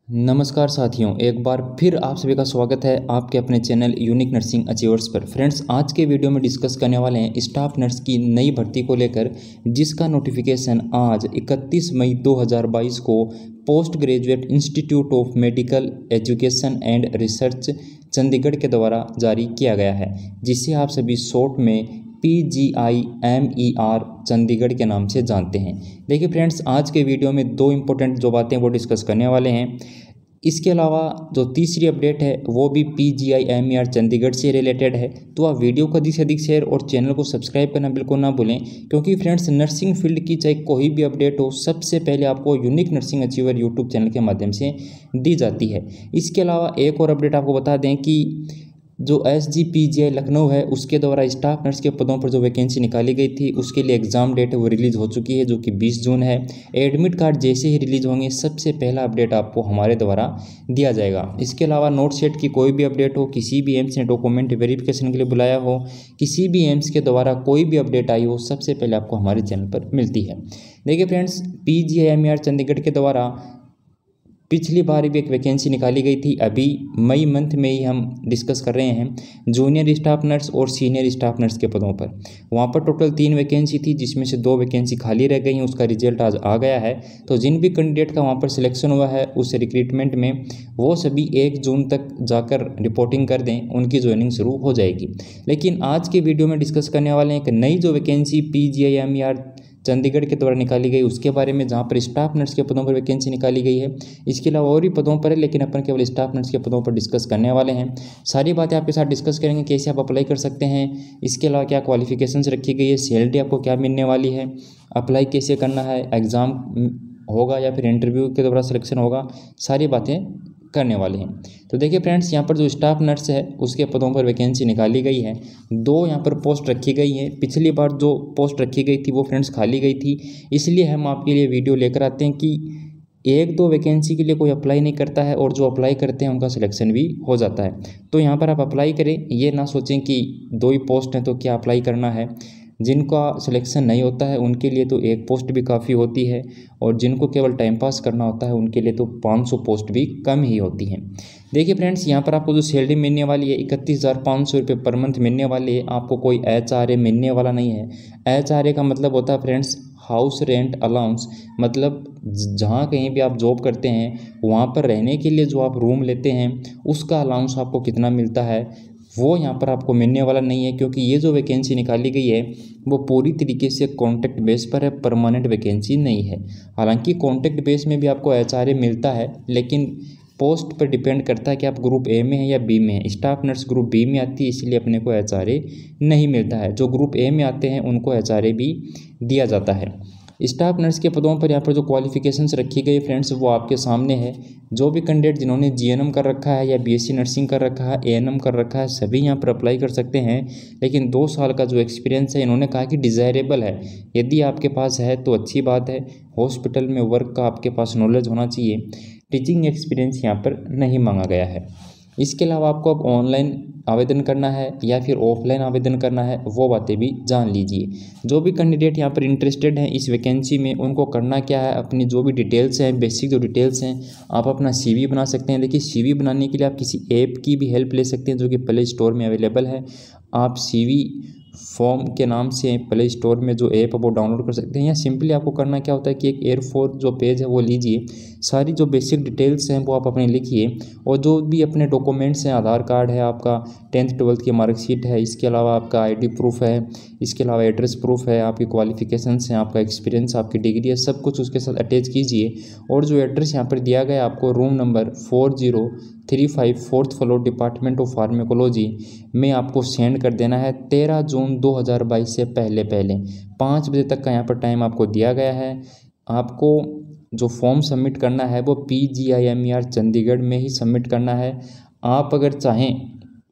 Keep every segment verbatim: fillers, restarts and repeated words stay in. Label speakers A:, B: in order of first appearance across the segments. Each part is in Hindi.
A: नमस्कार साथियों, एक बार फिर आप सभी का स्वागत है आपके अपने चैनल यूनिक नर्सिंग अचीवर्स पर। फ्रेंड्स, आज के वीडियो में डिस्कस करने वाले हैं स्टाफ नर्स की नई भर्ती को लेकर, जिसका नोटिफिकेशन आज इकतीस मई दो हज़ार बाईस को post graduate institute of medical education and research Chandigarh के द्वारा जारी किया गया है, जिसे आप सभी शॉर्ट में P G I M E R Chandigarh के नाम से जानते हैं। देखिए फ्रेंड्स, आज के वीडियो में दो इम्पोर्टेंट जो बातें वो डिस्कस करने वाले हैं। इसके अलावा जो तीसरी अपडेट है वो भी P G I M E R Chandigarh से रिलेटेड है। तो आप वीडियो को अधिक से अधिक शेयर और चैनल को सब्सक्राइब करना बिल्कुल ना भूलें, क्योंकि फ्रेंड्स नर्सिंग फील्ड की चाहे कोई भी अपडेट हो, सबसे पहले आपको unique nursing achiever YouTube channel के माध्यम से दी जाती है। इसके अलावा एक और अपडेट आपको बता दें कि जो S G P G I Lucknow है, उसके द्वारा स्टाफ नर्स के पदों पर जो वैकेंसी निकाली गई थी, उसके लिए एग्ज़ाम डेट है वो रिलीज़ हो चुकी है, जो कि बीस जून है। एडमिट कार्ड जैसे ही रिलीज़ होंगे सबसे पहला अपडेट आपको हमारे द्वारा दिया जाएगा। इसके अलावा नोट सेट की कोई भी अपडेट हो, किसी भी एम्स ने डॉक्यूमेंट वेरिफिकेशन के लिए बुलाया हो, किसी भी एम्स के द्वारा कोई भी अपडेट आई हो, सबसे पहले आपको हमारे चैनल पर मिलती है। देखिए friends, P G I M E R Chandigarh के द्वारा पिछली बार भी एक वैकेंसी निकाली गई थी, अभी मई मंथ में ही हम डिस्कस कर रहे हैं जूनियर स्टाफ नर्स और सीनियर स्टाफ नर्स के पदों पर। वहाँ पर टोटल तीन वैकेंसी थी, जिसमें से दो वैकेंसी खाली रह गई हैं। उसका रिजल्ट आज आ गया है। तो जिन भी कैंडिडेट का वहाँ पर सिलेक्शन हुआ है उस रिक्रूटमेंट में, वो सभी एक जून तक जाकर रिपोर्टिंग कर दें, उनकी ज्वाइनिंग शुरू हो जाएगी। लेकिन आज के वीडियो में डिस्कस करने वाले हैं एक नई जो vacancy P G I M E R Chandigarh के द्वारा निकाली गई उसके बारे में, जहां पर स्टाफ नर्स के पदों पर वैकेंसी निकाली गई है। इसके अलावा और भी पदों पर है, लेकिन अपन केवल स्टाफ नर्स के पदों पर डिस्कस करने वाले हैं। सारी बातें आपके साथ डिस्कस करेंगे, कैसे आप अप्लाई कर सकते हैं, इसके अलावा क्या क्वालिफिकेशंस रखी गई है, सैलरी आपको क्या मिलने वाली है, अप्लाई कैसे करना है, एग्ज़ाम होगा या फिर इंटरव्यू के द्वारा सिलेक्शन होगा, सारी बातें करने वाले हैं। तो देखिए फ्रेंड्स, यहाँ पर जो स्टाफ नर्स है उसके पदों पर वैकेंसी निकाली गई है। दो यहाँ पर पोस्ट रखी गई है। पिछली बार जो पोस्ट रखी गई थी वो फ्रेंड्स खाली गई थी, इसलिए हम आपके लिए वीडियो लेकर आते हैं कि एक दो वैकेंसी के लिए कोई अप्लाई नहीं करता है और जो अप्लाई करते हैं उनका सिलेक्शन भी हो जाता है। तो यहाँ पर आप अप्लाई करें, ये ना सोचें कि दो ही पोस्ट हैं तो क्या अप्लाई करना है। जिनका सिलेक्शन नहीं होता है उनके लिए तो एक पोस्ट भी काफ़ी होती है, और जिनको केवल टाइम पास करना होता है उनके लिए तो पाँच सौ पोस्ट भी कम ही होती हैं। देखिए फ्रेंड्स, यहाँ पर आपको जो सैलरी मिलने वाली है इकतीस हज़ार पाँच सौ रुपये पर मंथ मिलने वाली है। आपको कोई एच आर ए मिलने वाला नहीं है। एच आर ए का मतलब होता है फ्रेंड्स हाउस रेंट अलाउंस, मतलब जहाँ कहीं भी आप जॉब करते हैं वहाँ पर रहने के लिए जो आप रूम लेते हैं उसका अलाउंस आपको कितना मिलता है, वो यहाँ पर आपको मिलने वाला नहीं है। क्योंकि ये जो वैकेंसी निकाली गई है वो पूरी तरीके से कॉन्ट्रैक्ट बेस पर है, परमानेंट वैकेंसी नहीं है। हालांकि कॉन्ट्रैक्ट बेस में भी आपको एच आर ए मिलता है, लेकिन पोस्ट पर डिपेंड करता है कि आप ग्रुप ए में हैं या बी में हैं। स्टाफ नर्स ग्रुप बी में आती है, इसलिए अपने को एच आर ए नहीं मिलता है। जो ग्रुप ए में आते हैं उनको एच आर ए भी दिया जाता है। स्टाफ नर्स के पदों पर यहाँ पर जो क्वालिफिकेशंस रखी गई फ्रेंड्स वो आपके सामने है। जो भी कैंडिडेट जिन्होंने जी एन एम कर रखा है या बी एस सी नर्सिंग कर रखा है, ए एन एम कर रखा है, सभी यहाँ पर अप्लाई कर सकते हैं। लेकिन दो साल का जो एक्सपीरियंस है इन्होंने कहा कि डिज़ायरेबल है। यदि आपके पास है तो अच्छी बात है। हॉस्पिटल में वर्क का आपके पास नॉलेज होना चाहिए। टीचिंग एक्सपीरियंस यहाँ पर नहीं मांगा गया है। इसके अलावा आपको अब ऑनलाइन आवेदन करना है या फिर ऑफलाइन आवेदन करना है, वो बातें भी जान लीजिए। जो भी कैंडिडेट यहाँ पर इंटरेस्टेड हैं इस वैकेंसी में, उनको करना क्या है, अपनी जो भी डिटेल्स हैं, बेसिक जो डिटेल्स हैं, आप अपना सीवी बना सकते हैं। देखिए, सीवी बनाने के लिए आप किसी ऐप की भी हेल्प ले सकते हैं जो कि प्ले स्टोर में अवेलेबल है। आप सीवी फॉर्म के नाम से प्ले स्टोर में जो ऐप है वो डाउनलोड कर सकते हैं, या सिंपली आपको करना क्या होता है कि एक एयर फोर जो पेज है वो लीजिए, सारी जो बेसिक डिटेल्स हैं वो आप अपने लिखिए, और जो भी अपने डॉक्यूमेंट्स हैं, आधार कार्ड है आपका, टेंथ ट्वेल्थ की मार्कशीट है, इसके अलावा आपका आईडी प्रूफ है, इसके अलावा एड्रेस प्रूफ है, आपकी क्वालिफिकेशंस हैं, आपका एक्सपीरियंस, आपकी डिग्री है, सब कुछ उसके साथ अटैच कीजिए। और जो एड्रेस यहाँ पर दिया गया आपको, room number four zero three five fourth floor department of pharmacology में आपको सेंड कर देना है। तेरह जून दो हज़ार बाईस से पहले पहले पाँच बजे तक का यहाँ पर टाइम आपको दिया गया है। आपको जो फॉर्म सबमिट करना है वो P G I M E R Chandigarh में ही सबमिट करना है। आप अगर चाहें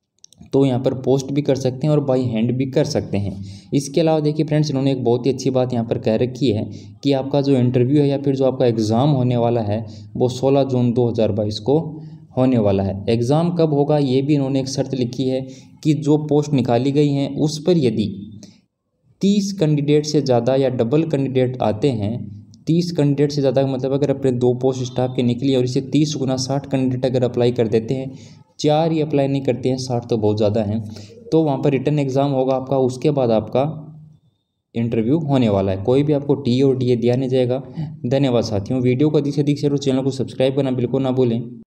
A: तो यहाँ पर पोस्ट भी कर सकते हैं और बाई हैंड भी कर सकते हैं। इसके अलावा देखिए फ्रेंड्स, इन्होंने एक बहुत ही अच्छी बात यहाँ पर कह रखी है कि आपका जो इंटरव्यू है या फिर जो आपका एग्ज़ाम होने वाला है वो सोलह जून दो हज़ार बाईस को होने वाला है। एग्ज़ाम कब होगा ये भी इन्होंने एक शर्त लिखी है कि जो पोस्ट निकाली गई हैं उस पर यदि तीस कैंडिडेट से ज़्यादा या डबल कैंडिडेट आते हैं तीस कैंडिडेट से ज़्यादा, मतलब अगर अपने दो पोस्ट स्टाफ के निकली और इसे तीस गुना साठ कैंडिडेट अगर अप्लाई कर देते हैं, चार ही अप्लाई नहीं करते हैं, साठ तो बहुत ज़्यादा हैं, तो वहाँ पर रिटन एग्ज़ाम होगा आपका, उसके बाद आपका इंटरव्यू होने वाला है। कोई भी आपको टी और डी ए दिया नहीं जाएगा। धन्यवाद साथियों, वीडियो को अधिक से अधिक शेयर और चैनल को सब्सक्राइब करना बिल्कुल ना भूलें।